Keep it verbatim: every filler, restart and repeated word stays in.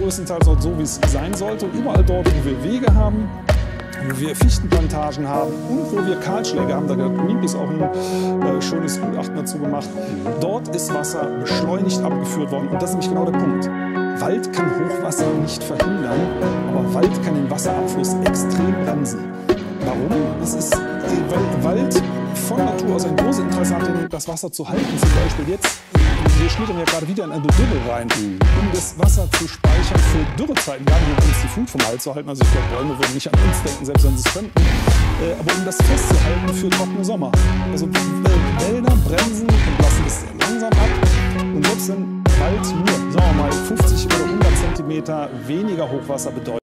größtenteils dort so, wie es sein sollte. Und überall dort, wo wir Wege haben, wo wir Fichtenplantagen haben und wo wir Kahlschläge haben, da hat Greenpeace auch ein äh, schönes Gutachten dazu gemacht, dort ist Wasser beschleunigt abgeführt worden. Und das ist nämlich genau der Punkt. Wald kann Hochwasser nicht verhindern, aber Wald kann den Wasserabfluss extrem bremsen. Warum? Das ist, weil Wald von Natur aus ein großes Interesse hat, das Wasser zu halten. Zum Beispiel jetzt, wir schnittern ja gerade wieder in eine Dürre rein, um das Wasser zu speichern für Dürrezeiten, gerade um uns die Flut vom Hals zu halten. Also ich glaube, Bäume würden nicht an uns denken, selbst wenn sie es könnten. Äh, aber um das festzuhalten für trockene Sommer. Also äh, Wälder bremsen und lassen es sehr langsam ab. Und selbst wenn Wald nur, sagen wir mal, fünfzig oder hundert Zentimeter weniger Hochwasser bedeutet,